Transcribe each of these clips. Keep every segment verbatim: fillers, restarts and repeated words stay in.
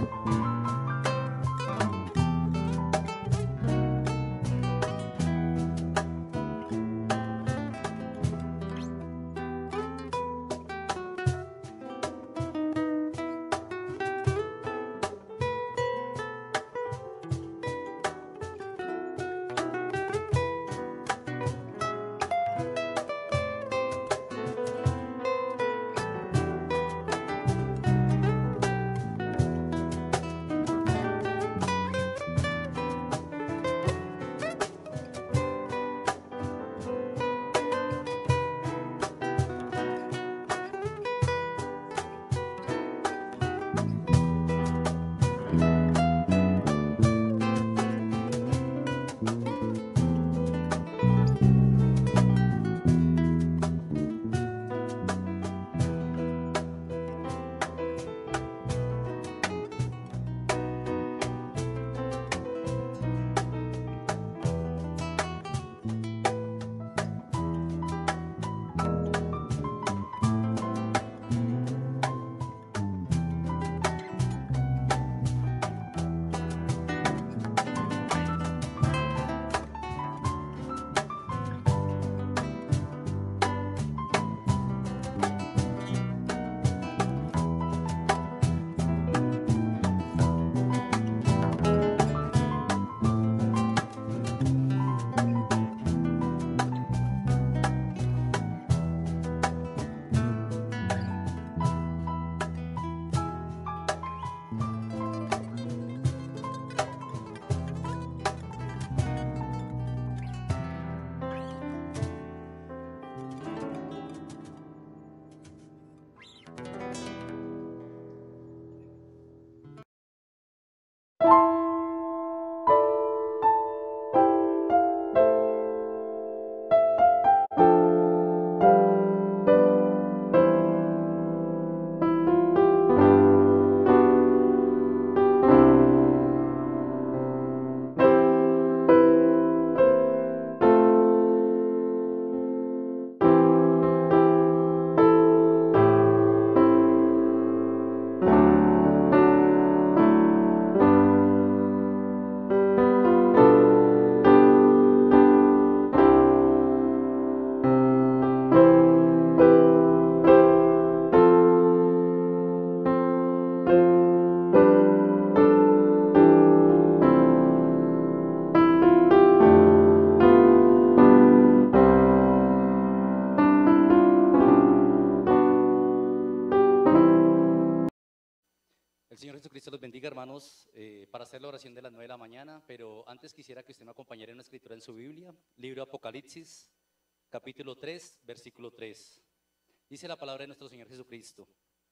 Señor Jesucristo los bendiga, hermanos, eh, para hacer la oración de las nueve de la mañana, pero antes quisiera que usted me acompañara en una escritura en su Biblia, libro de Apocalipsis, capítulo tres, versículo tres. Dice la palabra de nuestro Señor Jesucristo: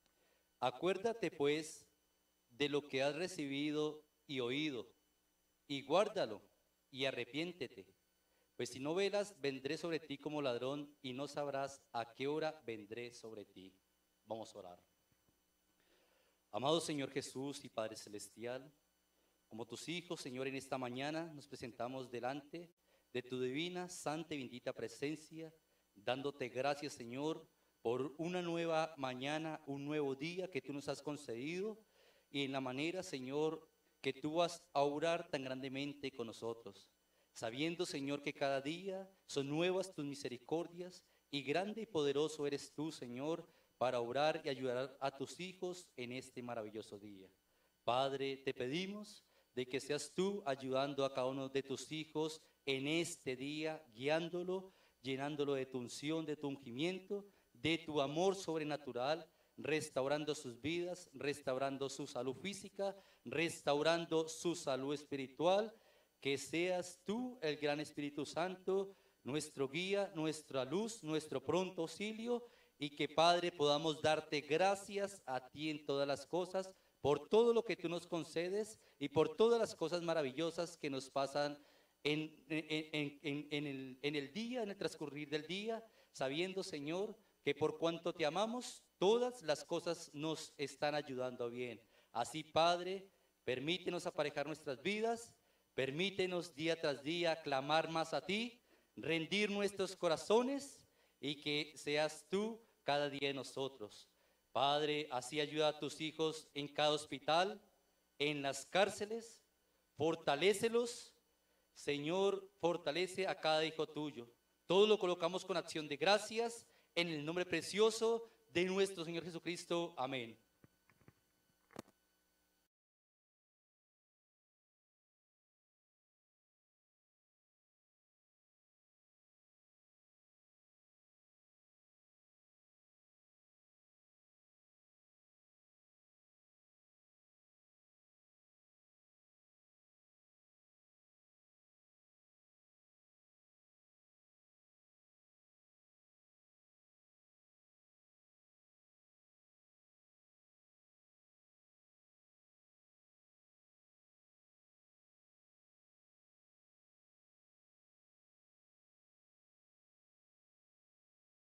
acuérdate pues de lo que has recibido y oído, y guárdalo, y arrepiéntete, pues si no velas, vendré sobre ti como ladrón, y no sabrás a qué hora vendré sobre ti. Vamos a orar. Amado Señor Jesús y Padre Celestial, como tus hijos, Señor, en esta mañana nos presentamos delante de tu divina, santa y bendita presencia, dándote gracias, Señor, por una nueva mañana, un nuevo día que tú nos has concedido, y en la manera, Señor, que tú vas a obrar tan grandemente con nosotros, sabiendo, Señor, que cada día son nuevas tus misericordias, y grande y poderoso eres tú, Señor, para obrar y ayudar a tus hijos en este maravilloso día. Padre, te pedimos de que seas tú ayudando a cada uno de tus hijos en este día, guiándolo, llenándolo de tu unción, de tu ungimiento, de tu amor sobrenatural, restaurando sus vidas, restaurando su salud física, restaurando su salud espiritual. Que seas tú, el gran Espíritu Santo, nuestro guía, nuestra luz, nuestro pronto auxilio, y que, Padre, podamos darte gracias a ti en todas las cosas, por todo lo que tú nos concedes y por todas las cosas maravillosas que nos pasan en, en, en, en, el, en el día, en el transcurrir del día, sabiendo, Señor, que por cuanto te amamos, todas las cosas nos están ayudando bien. Así, Padre, permítenos aparejar nuestras vidas, permítenos día tras día clamar más a ti, rendir nuestros corazones, y que seas tú cada día en nosotros. Padre, así ayuda a tus hijos en cada hospital, en las cárceles, fortalécelos. Señor, fortalece a cada hijo tuyo. Todo lo colocamos con acción de gracias en el nombre precioso de nuestro Señor Jesucristo. Amén.